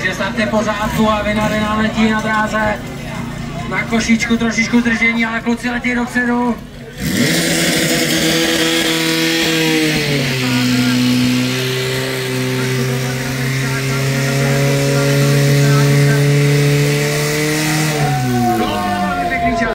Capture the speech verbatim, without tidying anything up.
Takže start je v pořádku a Vinarina letí na dráze. Na košíčku trošičku držení, ale kluci letí dopředu.